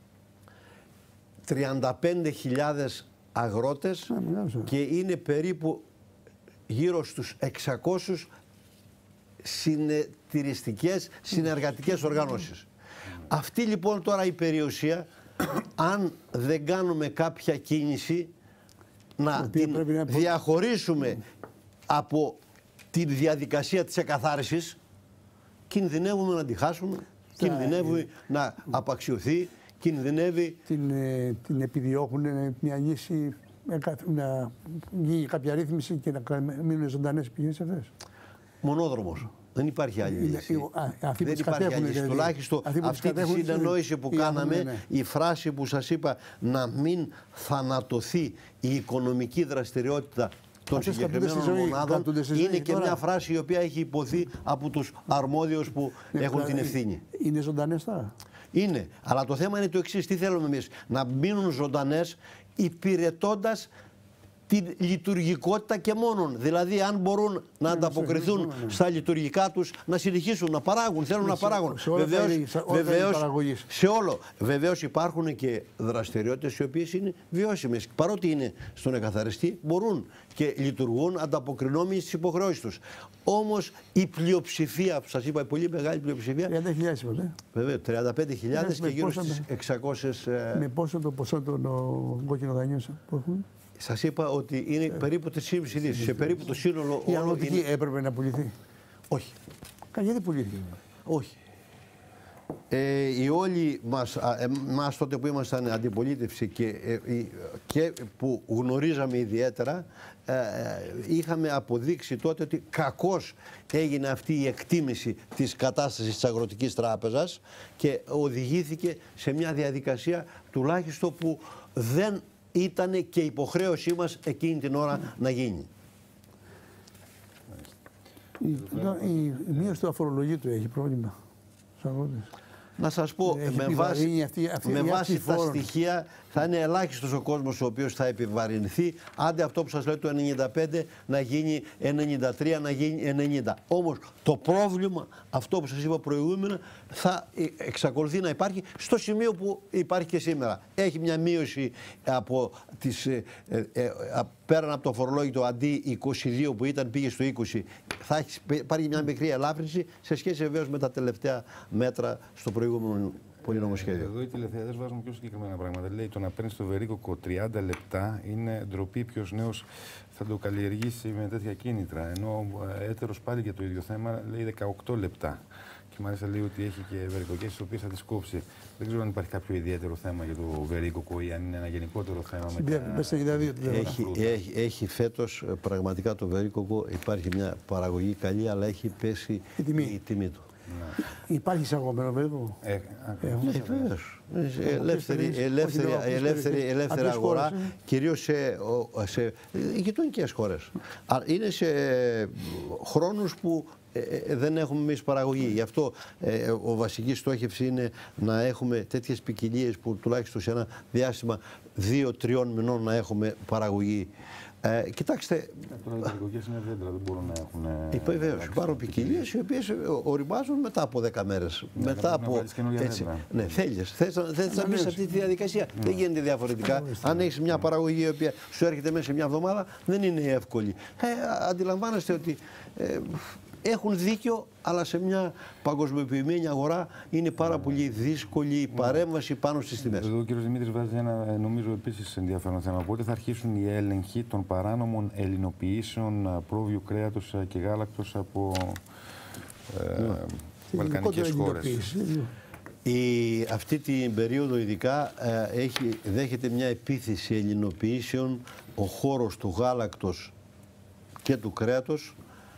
τριάντα πέντε χιλιάδες αγρότες Α, και είναι περίπου γύρω στους εξακόσιες συνεταιριστικές, συνεργατικές οργανώσεις. Αυτή λοιπόν τώρα η περιουσία, αν δεν κάνουμε κάποια κίνηση να την να... διαχωρίσουμε από τη διαδικασία της εκαθάρισης, κινδυνεύουμε να τη χάσουμε, Τα... κινδυνεύουμε ε... να απαξιωθεί, κινδυνεύει... Την, ε, την επιδιώκουν μια λύση, να γίνει κάποια ρύθμιση και να μείνουν ζωντανές πηγές αυτές. Μονόδρομος. Δεν υπάρχει άλλη λύση. Α, δεν υπάρχει άλλη λύση. Δηλαδή, τουλάχιστον αυτή τη συνεννόηση που κάναμε, ναι, ναι. η φράση που σας είπα, να μην θανατωθεί η οικονομική δραστηριότητα των Αυτές συγκεκριμένων ζωή, μονάδων, είναι και τώρα. Μια φράση η οποία έχει υποθεί από τους αρμόδιους που ναι, έχουν δηλαδή, την ευθύνη. Είναι ζωντανές τώρα. Είναι. Αλλά το θέμα είναι το εξής. Τι θέλουμε εμείς? Να μείνουν ζωντανές υπηρετώντας την λειτουργικότητα και μόνον. Δηλαδή, αν μπορούν να ανταποκριθούν στα λειτουργικά τους, να συνεχίσουν να παράγουν, θέλουν να παράγουν. Βεβαίως, σε όλο. Βεβαίως υπάρχουν και δραστηριότητες οι οποίες είναι βιώσιμες. Παρότι είναι στον εκαθαριστή, μπορούν και λειτουργούν ανταποκρινόμενοι στις υποχρεώσεις τους. Όμως η πλειοψηφία, που σας είπα, η πολύ μεγάλη πλειοψηφία. τριάντα χιλιάδες είπατε. Βέβαια, τριάντα πέντε χιλιάδες και γύρω στις εξακόσιες. Με πόσο το ποσό των κόκκινων δανείων που έχουν? Σας είπα ότι είναι ε, περίπου τρεις κόμμα πέντε δις. Σε περίπου το σύνολο. Η αγροτική είναι... έπρεπε να πουληθεί. Όχι. Γιατί πουλήθηκε? Όχι. Ε, οι όλοι μας, ε, μας τότε που ήμασταν αντιπολίτευση και, ε, και που γνωρίζαμε ιδιαίτερα, ε, είχαμε αποδείξει τότε ότι κακώς έγινε αυτή η εκτίμηση της κατάστασης της Αγροτικής Τράπεζας και οδηγήθηκε σε μια διαδικασία τουλάχιστον που δεν ήταν και υποχρέωσή μας εκείνη την ώρα να γίνει. Η, η, η μείωση του αφορολογήτου έχει πρόβλημα στους αγρότες. Να σας πω, Έχει με βάση, αυτή, αυτή, με αυτή βάση τα φόρων. στοιχεία θα είναι ελάχιστος ο κόσμος ο οποίος θα επιβαρυνθεί. Άντε αυτό που σας λέω το ενενήντα πέντε να γίνει ενενήντα τρία, να γίνει ενενήντα. Όμως το πρόβλημα, αυτό που σας είπα προηγούμενα, θα εξακολουθεί να υπάρχει στο σημείο που υπάρχει και σήμερα. Έχει μια μείωση από τις, ε, ε, ε, πέραν από το φορολόγητο, αντί είκοσι δύο που ήταν πήγε στο είκοσι. Θα έχει, υπάρχει μια μικρή ελάφρυνση σε σχέση βεβαίως με τα τελευταία μέτρα στο προηγούμενο πολυνομοσχέδιο. Εδώ οι τηλεθεατές βάζουν πιο συγκεκριμένα πράγματα. Λέει το να παίρνει το βερίκοκο τριάντα λεπτά είναι ντροπή. Ποιος νέος θα το καλλιεργήσει με τέτοια κίνητρα. Ενώ έτερος πάλι για το ίδιο θέμα λέει δεκαοκτώ λεπτά. Και μάλιστα λέει ότι έχει και βερικοκές τις οποίες θα τις κόψει. Δεν ξέρω αν υπάρχει κάποιο ιδιαίτερο θέμα για το βερίκοκο ή αν είναι ένα γενικότερο θέμα. Με έχει, έχει, έχει φέτος πραγματικά το βερίκοκο, υπάρχει μια παραγωγή καλή, αλλά έχει πέσει η τιμή, η τιμή του. Ναι. Υπάρχει εισαγωμένο βερίκοκο. Ε, ε, βεβαίως. Ελεύθερη, ελεύθερη, ελεύθερη, ελεύθερη αγορά, κυρίως σε, σε γειτονικές χώρες. Είναι σε χρόνους που Ε, δεν έχουμε εμείς παραγωγή. Γι' αυτό ε, ο βασική στόχευση είναι να έχουμε τέτοιες ποικιλίες που τουλάχιστον σε ένα διάστημα δύο τριών μηνών να έχουμε παραγωγή. Ε, κοιτάξτε. Τώρα οι παραγωγές είναι δέντρα, δεν μπορούν να έχουν. Ε, Βεβαίως, υπάρχουν ποικιλίες οι οποίες οριμάζουν μετά από δέκα μέρες. Ναι, μετά από. Έτσι, ναι, θέλεις. Θες, θες να μπεις σε αυτή τη διαδικασία. Ναι. Δεν γίνεται διαφορετικά. Ναι. Αν έχεις μια παραγωγή η οποία σου έρχεται μέσα σε μια εβδομάδα, δεν είναι εύκολη. Ε, αντιλαμβάνεστε ότι. Ε, Έχουν δίκιο, αλλά σε μια παγκοσμιοποιημένη αγορά είναι πάρα πολύ δύσκολη η παρέμβαση πάνω στις τιμές. Εδώ ο κ. Δημήτρης βάζει ένα, νομίζω, επίσης ενδιαφέρον θέμα. Πότε θα αρχίσουν οι έλεγχοι των παράνομων ελληνοποιήσεων πρόβειου κρέατος και γάλακτος από ε, ναι. βαλκανικές χώρες. Η, αυτή την περίοδο ειδικά ε, έχει, δέχεται μια επίθεση ελληνοποιήσεων ο χώρος του γάλακτος και του κρέατος.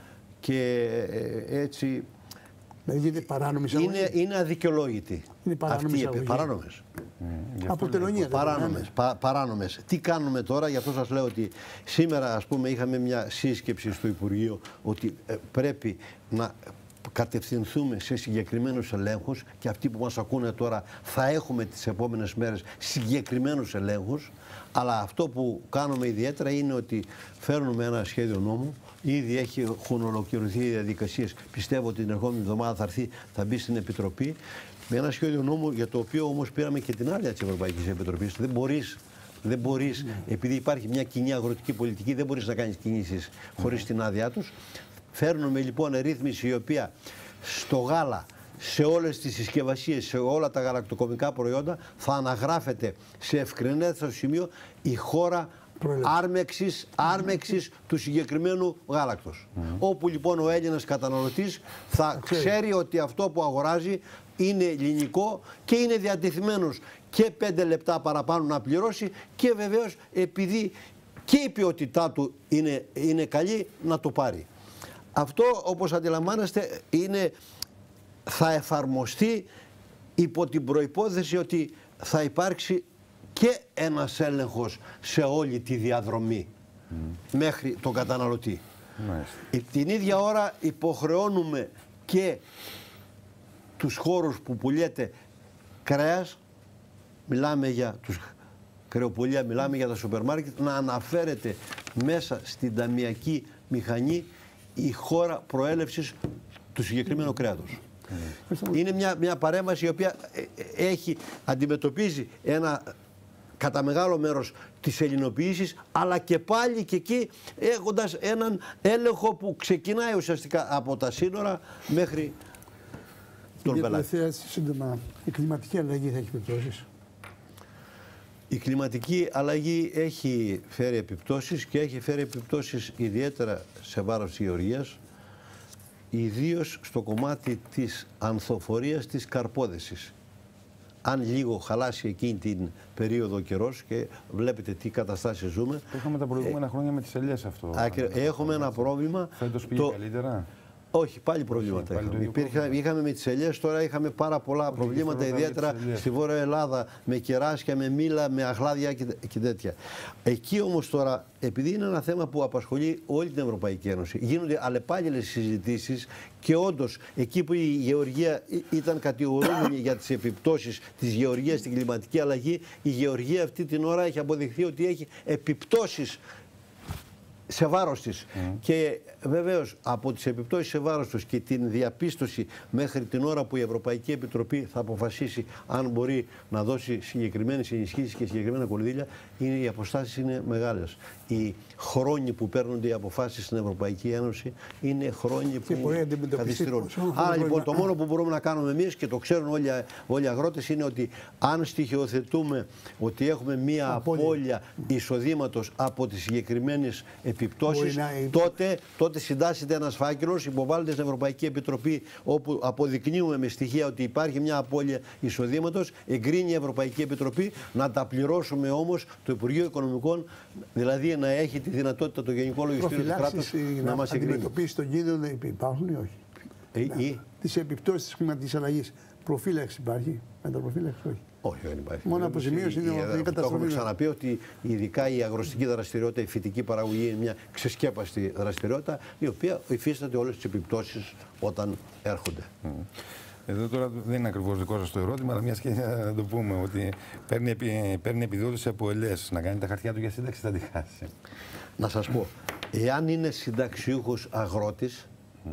Και έτσι δηλαδή είναι, είναι αδικαιολόγητη. Είναι αυτοί οι παράνομες. Mm, Από τελωνία. Παράνομες, πα, παράνομες. Τι κάνουμε τώρα, γι' αυτό σας λέω ότι σήμερα ας πούμε είχαμε μια σύσκεψη στο Υπουργείο ότι ε, πρέπει να κατευθυνθούμε σε συγκεκριμένους ελέγχους και αυτοί που μας ακούνε τώρα θα έχουμε τις επόμενες μέρες συγκεκριμένους ελέγχους, αλλά αυτό που κάνουμε ιδιαίτερα είναι ότι φέρνουμε ένα σχέδιο νόμου. Ήδη έχουν ολοκληρωθεί οι διαδικασίες. Πιστεύω ότι την ερχόμενη εβδομάδα θα έρθει, θα μπει στην Επιτροπή με ένα σχέδιο νόμου για το οποίο όμως πήραμε και την άδεια της Ευρωπαϊκής Επιτροπής. Δεν μπορείς, δεν μπορείς mm. επειδή υπάρχει μια κοινή αγροτική πολιτική, δεν μπορείς να κάνεις κινήσεις χωρίς mm. την άδειά τους. Φέρνουμε λοιπόν ρύθμιση η οποία στο γάλα, σε όλες τις συσκευασίες, σε όλα τα γαλακτοκομικά προϊόντα θα αναγράφεται σε ευκρινέστερο σημείο η χώρα άρμεξης, άρμεξης του συγκεκριμένου γάλακτος. Mm. Όπου λοιπόν ο Έλληνας καταναλωτής θα ξέρει ότι αυτό που αγοράζει είναι ελληνικό και είναι διατεθειμένος και πέντε λεπτά παραπάνω να πληρώσει και βεβαίως επειδή και η ποιότητά του είναι, είναι καλή να το πάρει. Αυτό όπως αντιλαμβάνεστε είναι, θα εφαρμοστεί υπό την προϋπόθεση ότι θα υπάρξει και ένας έλεγχος σε όλη τη διαδρομή mm. μέχρι τον καταναλωτή. Nice. Την ίδια ώρα υποχρεώνουμε και τους χώρους που πουλιέται κρέας, μιλάμε για τους κρεοπολία, μιλάμε για τα σούπερ μάρκετ, να αναφέρεται μέσα στην ταμιακή μηχανή η χώρα προέλευσης του συγκεκριμένου κρέατος. Mm. Είναι μια, μια παρέμβαση η οποία έχει, αντιμετωπίζει ένα κατά μεγάλο μέρος της ελληνοποίησης, αλλά και πάλι και εκεί έχοντας έναν έλεγχο που ξεκινάει ουσιαστικά από τα σύνορα μέχρι τον πελάτη. Σύντομα, η κλιματική αλλαγή θα έχει επιπτώσεις. Η κλιματική αλλαγή έχει φέρει επιπτώσεις και έχει φέρει επιπτώσεις ιδιαίτερα σε βάρος της γεωργίας. ιδίως στο κομμάτι της ανθοφορίας της καρπόδεσης. Αν λίγο χαλάσει εκείνη την περίοδο ο καιρός και βλέπετε τι καταστάσεις ζούμε. Το είχαμε τα προηγούμενα ε, χρόνια με τις ελιές αυτό. Άκυρα, έχουμε ένα πρόβλημα. Φέτος πήγε το... καλύτερα. Όχι, πάλι προβλήματα πάλι είχαμε. Υπήρχε, είχαμε με τις ελιές, τώρα είχαμε πάρα πολλά Όχι, προβλήματα, ιδιαίτερα στη Βόρεια Ελλάδα, με κεράσια, με μήλα, με αχλάδια και, και τέτοια. Εκεί όμως τώρα, επειδή είναι ένα θέμα που απασχολεί όλη την Ευρωπαϊκή Ένωση, γίνονται αλλεπάλληλες συζητήσεις και όντως εκεί που η γεωργία ήταν κατηγορούμενη για τις επιπτώσεις της γεωργίας στην κλιματική αλλαγή, η γεωργία αυτή την ώρα έχει αποδειχθεί ότι έχει επιπτώσεις σε βάρος της. Mm. Και βεβαίως από τις επιπτώσεις σε βάρος τους και την διαπίστωση μέχρι την ώρα που η Ευρωπαϊκή Επιτροπή θα αποφασίσει αν μπορεί να δώσει συγκεκριμένες ενισχύσεις και συγκεκριμένα κονδύλια, είναι, οι αποστάσεις είναι μεγάλες. Οι χρόνοι που παίρνονται οι αποφάσεις στην Ευρωπαϊκή Ένωση είναι χρόνοι που καθυστερούν. Άρα λοιπόν το μόνο που μπορούμε να κάνουμε εμείς, και το ξέρουν όλοι, όλοι οι αγρότες, είναι ότι αν στοιχειοθετούμε ότι έχουμε μία απώλεια εισοδήματος από τις συγκεκριμένες επιπτώσεις, να... τότε, τότε συντάσσεται ένας φάκελος, υποβάλλεται στην Ευρωπαϊκή Επιτροπή, όπου αποδεικνύουμε με στοιχεία ότι υπάρχει μια απώλεια εισοδήματος, εγκρίνει η Ευρωπαϊκή Επιτροπή, να τα πληρώσουμε όμως το Υπουργείο Οικονομικών, δηλαδή να έχει τη δυνατότητα το Γενικό Λογιστήριο του κράτους να μας εγκρίνει. Αντιμετωπίσει τον κίνδυνο υπάρχουν ή όχι? Ε, ή... Τις επιπτώσεις της κλιματικής αλλαγής. Προφύλαξη υπάρχει? Μεταπροφύλαξη όχι? Όχι, δεν υπάρχει. Μόνο αποζημίωση είναι η καταστροφή. Το έχουμε ξαναπεί ότι ειδικά η αγροστική δραστηριότητα, η φυτική παραγωγή είναι μια ξεσκέπαστη δραστηριότητα, η οποία υφίσταται όλες τις επιπτώσεις όταν έρχονται. Mm. Εδώ τώρα δεν είναι ακριβώς δικό σας το ερώτημα, αλλά μια και να το πούμε ότι παίρνει, παίρνει επιδότηση από ελιές. Να κάνει τα χαρτιά του για σύνταξη, θα τη χάσει. Να σας πω, εάν είναι συνταξιούχος αγρότης, mm.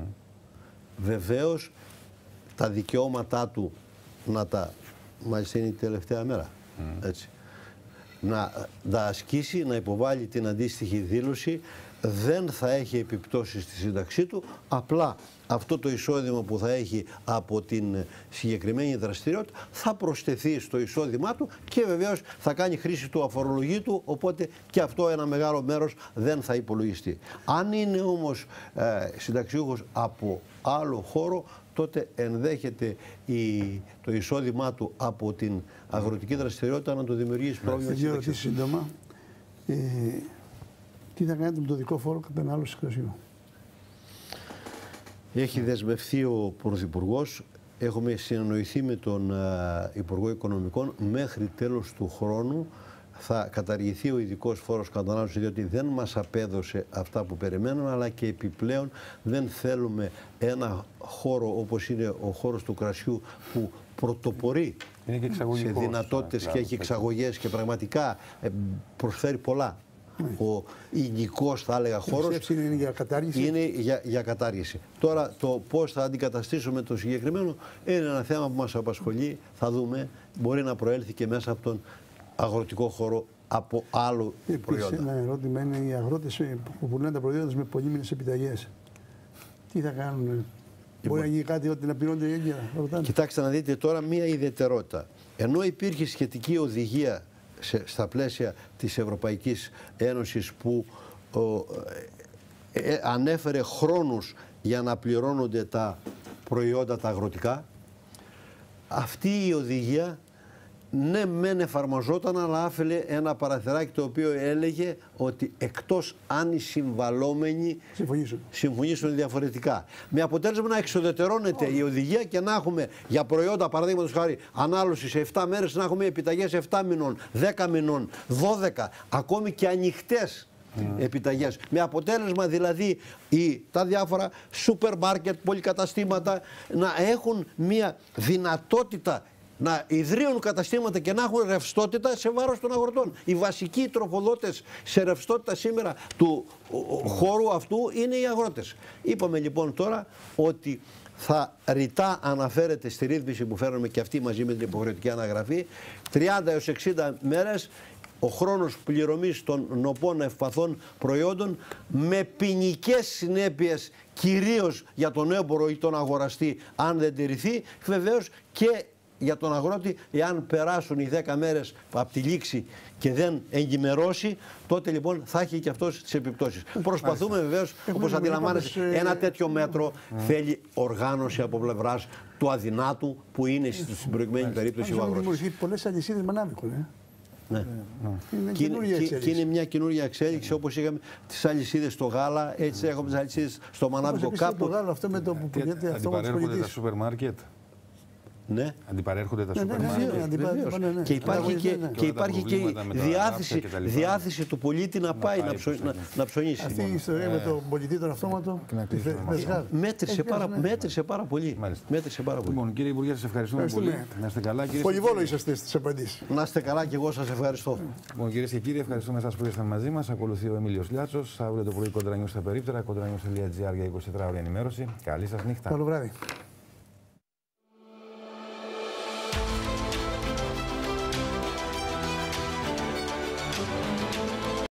βεβαίως τα δικαιώματά του να τα... Μάλιστα είναι η τελευταία μέρα. Mm. Έτσι. Να τα ασκήσει, να υποβάλει την αντίστοιχη δήλωση, δεν θα έχει επιπτώσεις στη σύνταξή του, απλά αυτό το εισόδημα που θα έχει από την συγκεκριμένη δραστηριότητα θα προσθεθεί στο εισόδημά του και βεβαίως θα κάνει χρήση του αφορολογήτου, οπότε και αυτό ένα μεγάλο μέρος δεν θα υπολογιστεί. Αν είναι όμως ε, συνταξιούχος από άλλο χώρο, τότε ενδέχεται η, το εισόδημά του από την αγροτική δραστηριότητα να το δημιουργήσει πρόβλημα. Θα ρωτήσω σύντομα, ε, τι θα κάνετε με το δικό φόρο κατανάλωσης κρασιού? Έχει δεσμευθεί ο Πρωθυπουργός, έχουμε συνεννοηθεί με τον uh, Υπουργό Οικονομικών, μέχρι τέλος του χρόνου θα καταργηθεί ο ειδικός φόρος κατανάλωσης, διότι δεν μας απέδωσε αυτά που περιμέναμε, αλλά και επιπλέον δεν θέλουμε ένα χώρο όπως είναι ο χώρος του κρασιού που πρωτοπορεί σε δυνατότητες και έχει εξαγωγές και πραγματικά προσφέρει πολλά. Ο υλικός, θα έλεγα, χώρος είναι για κατάργηση. Είναι για, για κατάργηση. Τώρα το πώς θα αντικαταστήσουμε το συγκεκριμένο είναι ένα θέμα που μας απασχολεί. Θα δούμε, μπορεί να προέλθει και μέσα από τον αγροτικό χώρο από άλλο προϊόντα. Ένα ερώτημα είναι οι αγρότες που πουλάνε τα προϊόντα με πολύμηνες επιταγές. Τι θα κάνουν? Μπορεί να γίνει κάτι ότι να πληρώνται έγκαιρα? Κοιτάξτε να δείτε τώρα μία ιδιαιτερότητα. Ενώ υπήρχε σχετική οδηγία σε, στα πλαίσια της Ευρωπαϊκής Ένωσης που ο, ε, ανέφερε χρόνους για να πληρώνονται τα προϊόντα τα αγροτικά, αυτή η οδηγία ναι μεν εφαρμοζόταν, αλλά άφελε ένα παραθυράκι το οποίο έλεγε ότι εκτός αν οι συμβαλόμενοι συμφωνήσουν, συμφωνήσουν διαφορετικά. Με αποτέλεσμα να εξοδετερώνεται oh. η οδηγία και να έχουμε για προϊόντα, παραδείγματος χάρη, ανάλωση σε επτά μέρες, να έχουμε επιταγές επτά μηνών, δέκα μηνών, δώδεκα, ακόμη και ανοιχτές mm. επιταγές. Με αποτέλεσμα δηλαδή οι, τα διάφορα σούπερ μάρκετ, πολυκαταστήματα να έχουν μια δυνατότητα να ιδρύουν καταστήματα και να έχουν ρευστότητα σε βάρος των αγροτών. Οι βασικοί τροφοδότες σε ρευστότητα σήμερα του χώρου αυτού είναι οι αγρότες. Είπαμε λοιπόν τώρα ότι θα ρητά αναφέρεται στη ρύθμιση που φέρνουμε και αυτή μαζί με την υποχρεωτική αναγραφή, τριάντα έως εξήντα μέρες ο χρόνος πληρωμής των νοπών ευπαθών προϊόντων με ποινικές συνέπειες κυρίως για τον έμπορο ή τον αγοραστή αν δεν τηρηθεί, βεβαίως και για τον αγρότη, εάν περάσουν οι δέκα μέρες από τη λήξη και δεν εγκυμερώσει, τότε λοιπόν θα έχει και αυτός τις επιπτώσεις. Προσπαθούμε βεβαίως, όπως αντιλαμβάνεσαι, ένα τέτοιο μέτρο θέλει οργάνωση από πλευράς του αδυνάτου που είναι στην προηγουμένη περίπτωση ο αγρότης. Έχουν πολλές αλυσίδες με ανάβικο. Ε. Ναι. Είναι και, είναι, και, και είναι μια καινούργια εξέλιξη, ναι. όπως είχαμε τις αλυσίδες στο γάλα, έτσι έχουμε τις αλυσίδες στο μανάβικο κάπου. Το γάλα αυτό με το που πηγαίνει αυτό. Αντιπαρέρχονται τα σούπερ μάρκετ. Ναι. Αντιπαρέρχονται τα ναι, σούπερ ναι, μάρκετ. ναι, ναι, ναι, ναι. Και υπάρχει και, ναι, ναι. και, υπάρχει και η διάθεση, διάθεση του πολίτη να, να πάει να, ψω, να, να ψωνίσει. Αυτή η ιστορία με τον πολιτή τον αυτόματο μέτρησε πάρα, μέτρησε πάρα πολύ. Μέτρησε πάρα πολύ. Λοιπόν, κύριε Υπουργέ, σας ευχαριστούμε πολύ. Να είστε καλά. Πολυβόλο είσαστε στις απαντήσεις. Να είστε καλά και εγώ σας ευχαριστώ. Λοιπόν, κυρίες και κύριοι, ευχαριστούμε εσάς που ήσασταν μαζί μας. Ακολουθεί ο Εμίλιος Λιάτσος. Αύριο το πρωί Κόντρα Νιούς στα περίπτερα. Κόντρα Νιούς τελεία τζι άρ για είκοσι τέσσερις ώρες ενημέρωση. Καλή σας νύχτα. Καλό βράδυ.